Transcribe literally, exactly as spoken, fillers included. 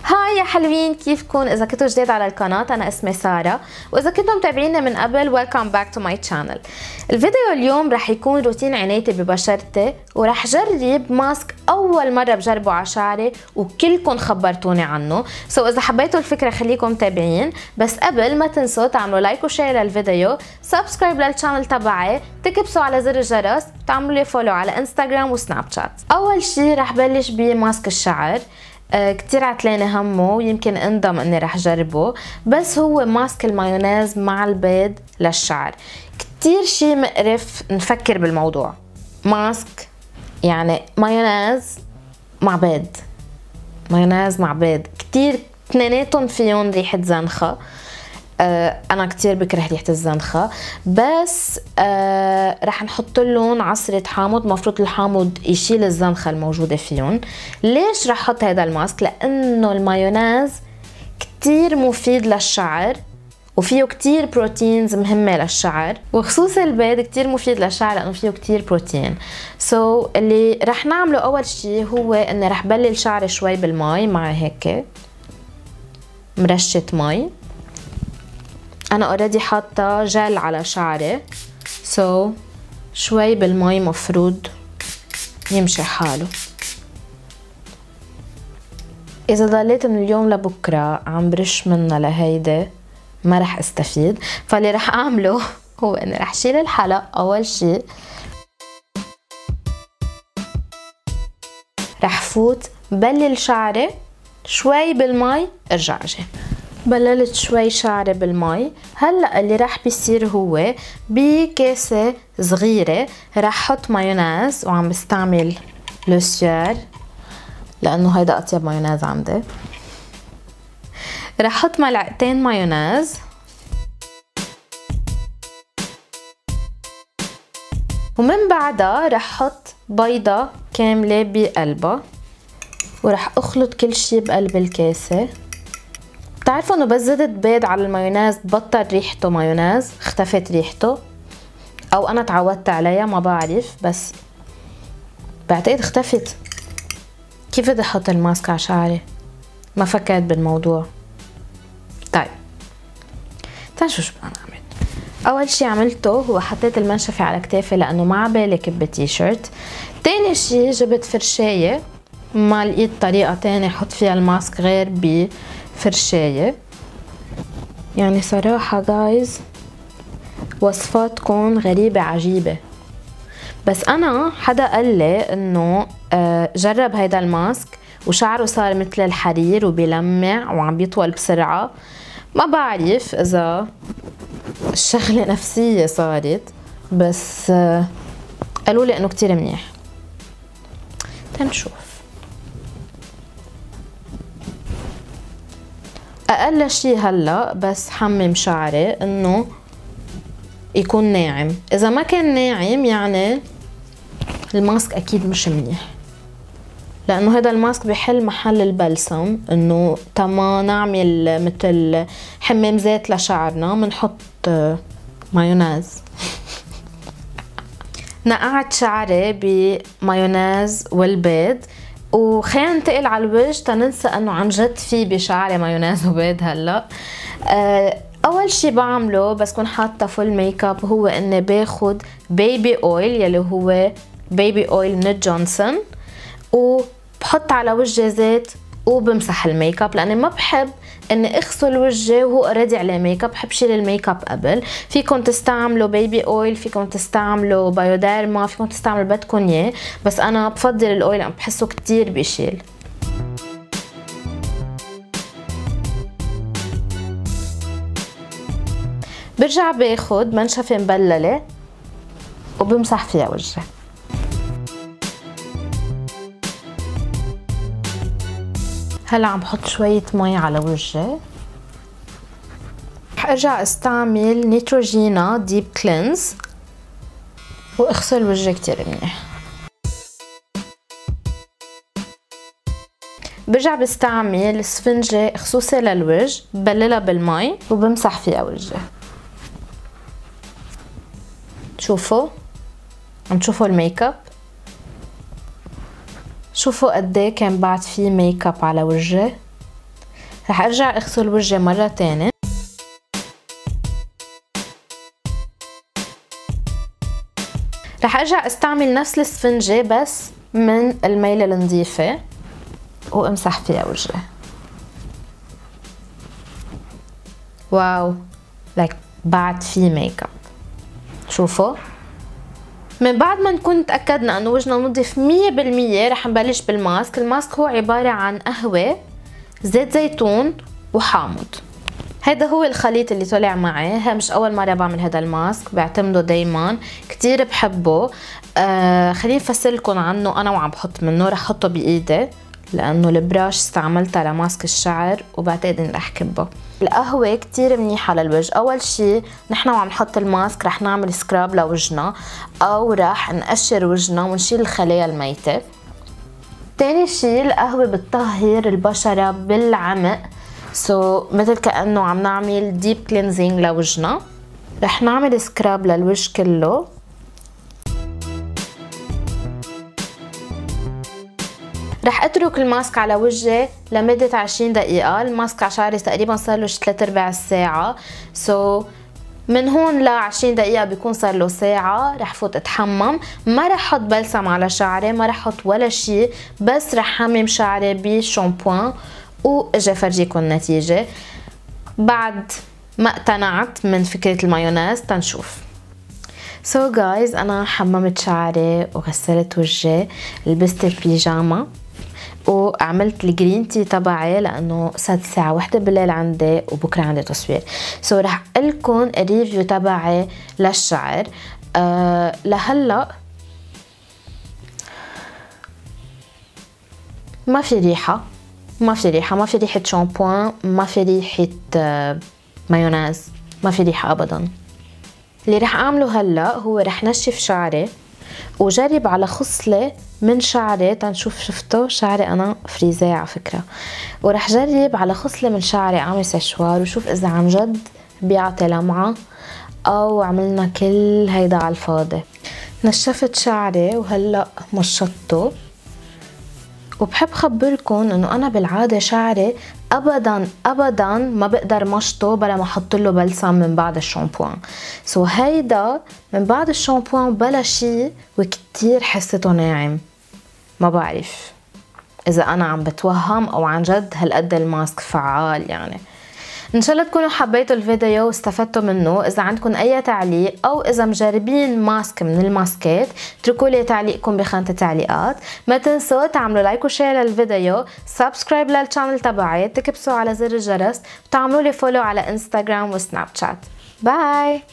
هاي يا حلوين، كيفكن؟ اذا كنتوا جديد على القناه انا اسمي ساره، واذا كنتوا متابعيني من قبل ويلكم باك تو ماي channel. الفيديو اليوم رح يكون روتين عنايتي ببشرتي، ورح جرب ماسك اول مره بجربه على شعري وكلكم خبرتوني عنه. سو so اذا حبيتوا الفكره خليكم متابعين، بس قبل ما تنسوا تعملوا لايك وشير للفيديو، سبسكرايب للشانل تبعي، تكبسوا على زر الجرس، تعملوا لي فولو على انستغرام وسناب شات. اول شي رح بلش بماسك الشعر. آه كتير عتلاني همه ويمكن اندم اني رح جربه، بس هو ماسك المايونيز مع البيض للشعر. كتير شي مقرف نفكر بالموضوع، ماسك يعني مايونيز مع بيض، مايونيز مع بيض، كتير اثنيناتهم فيهم ريحة زنخة. آه انا كتير بكره ريحة الزنخة، بس آه رح نحط لهم عصرة حامض. مفروض الحامض يشيل الزنخة الموجودة فيهم. ليش رح احط هذا الماسك؟ لانه المايونيز كتير مفيد للشعر وفيه كتير بروتينز مهمة للشعر، وخصوصا البيض كتير مفيد للشعر لانه فيه كتير بروتين. سو so, اللي رح نعمله اول شي هو اني رح بلل شعري شوي بالماء مع هيك مرشة مي. انا اوريدي حاطه جل على شعري، سو so, شوي بالمي مفروض يمشي حاله. اذا ضليت من اليوم لبكره عم برش منها لهيدي ما رح استفيد، فاللي رح اعمله هو اني رح شيل الحلق. اول شي رح فوت بلل شعري شوي بالمي، ارجع اجي. بللت شوي شعري بالمي. هلا اللي رح بيصير هو بكاسه صغيره رح احط مايونيز، وعم بستعمل لوسيار لانه هيدا اطيب مايونيز عندي. رح احط ملعقتين مايونيز، ومن بعدها رح احط بيضه كامله بقلبها، ورح اخلط كل شي بقلب الكاسه. بتعرفوا انه بس زدت بيض على المايونيز بطل ريحته مايونيز، اختفت ريحته، او انا تعودت عليها ما بعرف، بس بعتقد اختفت. كيف بدي احط الماسك على شعري؟ ما فكرت بالموضوع. طيب تعالوا شو بدنا نعمل. اول شي عملته هو حطيت المنشفة على كتافي لانه ما عبالي كب تي شيرت. تاني شي جبت فرشاية، ما لقيت طريقة تانية احط فيها الماسك غير بفرشاية. يعني صراحة جايز وصفاتكم غريبة عجيبة، بس انا حدا قال لي انه جرب هيدا الماسك وشعره صار مثل الحرير وبيلمع وعم بيطول بسرعة. ما بعرف اذا الشغلة نفسية صارت، بس قالوا لي انه كتير منيح. تنشوف. اقل شي هلا بس حمم شعري انه يكون ناعم. اذا ما كان ناعم يعني الماسك اكيد مش منيح، لانه هذا الماسك بحل محل البلسم. انه تما نعمل مثل حمام زيت لشعرنا بنحط مايونيز. نقعت شعري بمايونيز والبيض، وخلينا ننتقل على الوجه تننسى انه عن جد في بشعري مايونيز وبيض هلا. أه اول شي بعمله بس كون حاطه فول ميك اب هو اني باخد بيبي اويل يلي هو بيبي اويل من جونسون، وبحط على وجهي زيت وبمسح الميك اب، لاني ما بحب اني اغسل وجهي وهو اوريدي عليه ميك اب، بحب شيل الميك اب قبل. فيكم تستعملوا بيبي اويل، فيكم تستعملوا بايوديرما، فيكم تستعملوا بدكم اياه، بس انا بفضل الاويل لانه بحسه كتير بيشيل. برجع باخد منشفة مبللة وبمسح فيها وجهي. هلا عم بحط شوية مي على وجهي. رح ارجع استعمل نيتروجينا ديب كلينز واغسل وجهي كتير منيح. برجع بستعمل اسفنجة خصوصي للوجه، ببللها بالمي وبمسح فيها وجهي. شوفوا عم تشوفوا الميك اب، شوفوا قد ايه كان بعد في ميك اب على وجهي. رح ارجع اغسل وجهي مرة تانية. رح ارجع استعمل نفس الاسفنجة بس من الميلة النظيفة وامسح فيها وجهي. واو لايك بعد في ميك اب. شوفوا من بعد ما نكون تأكدنا انه وجهنا نظيف مية بالمية رح نبلش بالماسك. الماسك هو عبارة عن قهوة، زيت زيتون وحامض. هيدا هو الخليط اللي طلع معي. هي مش اول مرة بعمل هذا الماسك، بعتمده دايما، كتير بحبه. آه خليني افسرلكم عنه انا وعم بحط منه. رح احطه بايدي لانه البراش استعملتها لماسك الشعر وبعتقد اني رح كبه. القهوة كتير منيحة للوجه. اول شي نحن وعم نحط الماسك رح نعمل سكراب لوجهنا او رح نقشر وجهنا ونشيل الخلايا الميتة. تاني شي القهوة بتطهر البشرة بالعمق، سو so, مثل كأنه عم نعمل ديب كلينزينج لوجهنا. رح نعمل سكراب للوجه كله. رح اترك الماسك على وجهي لمدة عشرين دقيقة. الماسك على شعري تقريبا صار له ثلاث ارباع الساعة، سو so, من هون ل عشرين دقيقة بيكون صار له ساعة. رح فوت اتحمم. ما رح احط بلسم على شعري، ما رح احط ولا شي، بس رح حمم شعري بشامبوان واجي افرجيكم النتيجة بعد ما اقتنعت من فكرة المايونيز. تنشوف. سو so جايز انا حممت شعري وغسلت وجهي، لبست البيجاما وعملت الجرين تي تبعي لانه صارت الساعة واحدة بالليل عندي وبكره عندي تصوير. سو so رح قلكن الريفيو تبعي للشعر. أه لهلا ما في ريحة، ما في ريحة، ما في ريحة شامبوان، ما في ريحة آه مايونيز، ما في ريحة ابدا. اللي رح اعمله هلا هو رح نشف شعري وجرب على خصلة من شعري تنشوف. شفتوا شعري انا فريزي على فكرة، ورح جرب على خصلة من شعري اعمل سشوار وشوف اذا عن جد بيعطي لمعة او عملنا كل هيدا على الفاضي. نشفت شعري وهلا مشطته. وبحب خبركن انه انا بالعاده شعري ابدا ابدا ما بقدر مشطه بلا ما احط له بلسم من بعد الشامبوان. سو هيدا من بعد الشامبوان بلا شي وكتير حسيته ناعم. ما بعرف اذا انا عم بتوهم او عن جد هالقد الماسك فعال. يعني ان شاء الله تكونوا حبيتوا الفيديو واستفدتوا منه. اذا عندكم اي تعليق او اذا مجربين ماسك من الماسكات اتركوا لي تعليقكم بخانة التعليقات. ما تنسوا تعملوا لايك وشير للفيديو، سبسكرايب للشانل تبعي، تكبسوا على زر الجرس وتعملوا لي فولو على انستغرام وسناب شات. باي.